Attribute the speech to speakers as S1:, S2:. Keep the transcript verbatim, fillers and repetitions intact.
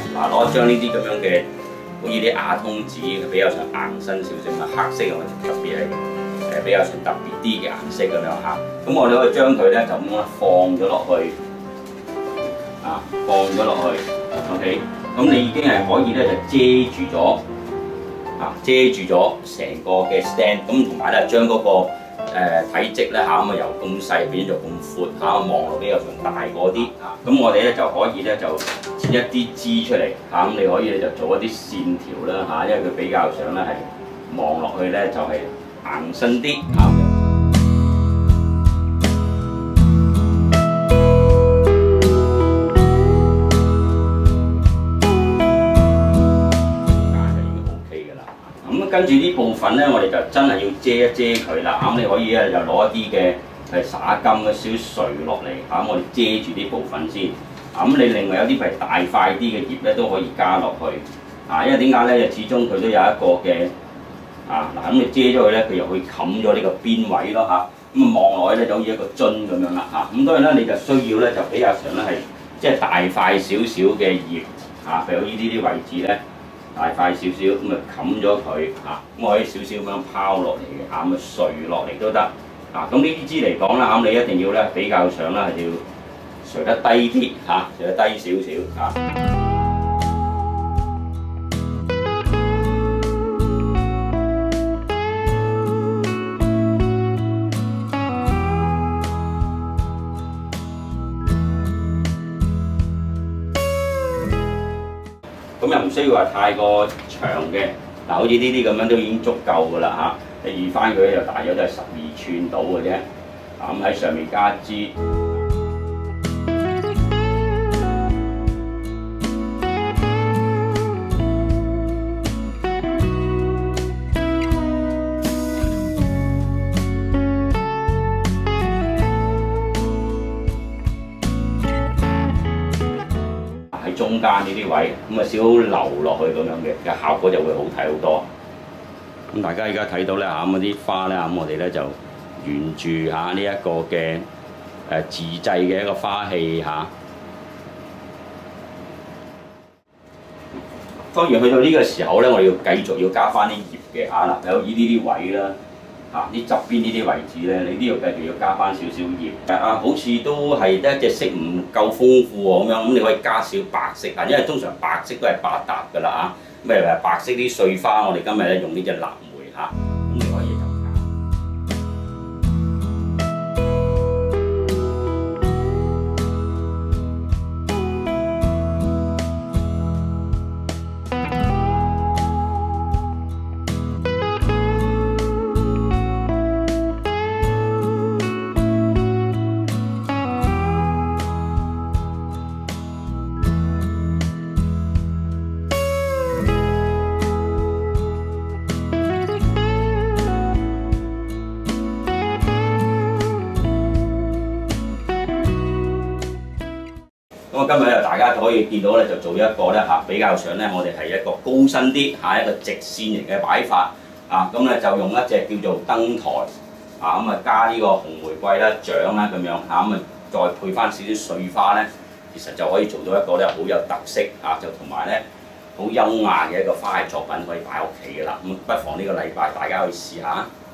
S1: 嗱，攞一張呢啲咁樣嘅，好似啲亞通紙，佢比較上硬身少少，咁黑色咁特別係誒比較上特別啲嘅顏色咁樣嚇。咁我哋可以將佢咧就咁樣放咗落去，啊放咗落去 ，OK。咁你已經係可以咧就遮住咗，啊遮住咗成個嘅 stand， 咁同埋咧將嗰個誒、呃、體積咧嚇咁啊由咁細變咗咁闊嚇，望落比較上大個啲嚇。咁我哋咧就可以咧就切一啲枝出嚟嚇，咁你可以咧就做一啲線條啦嚇，因為佢比較上咧係望落去咧就係硬身啲嚇。跟住呢部分咧，我哋就真係要遮一遮佢啦。咁你可以咧就攞一啲嘅係灑金嘅少垂落嚟嚇，我哋遮住呢部分先。咁你另外有啲係大塊啲嘅葉咧都可以加落去。啊，因為點解咧？就始終佢都有一個嘅啊嗱，咁你遮咗佢咧，佢又會冚咗呢個邊位咯嚇。咁啊望落去咧就好似一個樽咁樣啦嚇。咁當然啦，你就需要咧就比較上咧係即係大塊少少嘅葉嚇，譬如呢啲啲位置咧。大塊少少咁啊，冚咗佢嚇，咁我可以少少咁樣拋落嚟嘅嚇，咁啊垂落嚟都得啊。咁呢啲枝嚟講啦，咁你一定要咧比較上啦，係要垂得低啲嚇，垂得低少少嚇。咁又唔需要話太過長嘅，嗱，好似呢啲咁樣都已經足夠㗎啦嚇。你預翻佢就大約都係十二寸到嘅啫。咁喺上面加枝。中間呢啲位咁啊，少少流落去咁樣嘅嘅效果就會好睇好多。咁大家而家睇到咧嚇，咁嗰啲花咧，咁我哋咧就沿住嚇呢一個嘅誒自製嘅一個花器嚇。當然去到呢個時候咧，我哋要繼續要加翻啲葉嘅嚇嗱，有呢啲位啦。啊！啲側邊呢啲位置咧，你都要繼續要加翻少少葉。啊，好似都係一隻色唔夠豐富喎咁樣，咁你可以加少白色啊，因為通常白色都係百搭㗎啦嚇。咁誒白色啲碎花，我哋今日咧用呢隻臘梅嚇，咁你可以就加。咁今日大家可以見到咧，就做一個咧嚇比較上咧，我哋係一個高身啲嚇一個直線型嘅擺法啊。咁咧就用一隻叫做燈台啊，咁啊加呢個紅玫瑰啦、掌啦咁樣嚇，咁啊再配翻少少碎花咧，其實就可以做到一個咧好有特色啊，就同埋咧好優雅嘅一個花藝作品可以擺屋企嘅啦。咁不妨呢個禮拜大家去試下。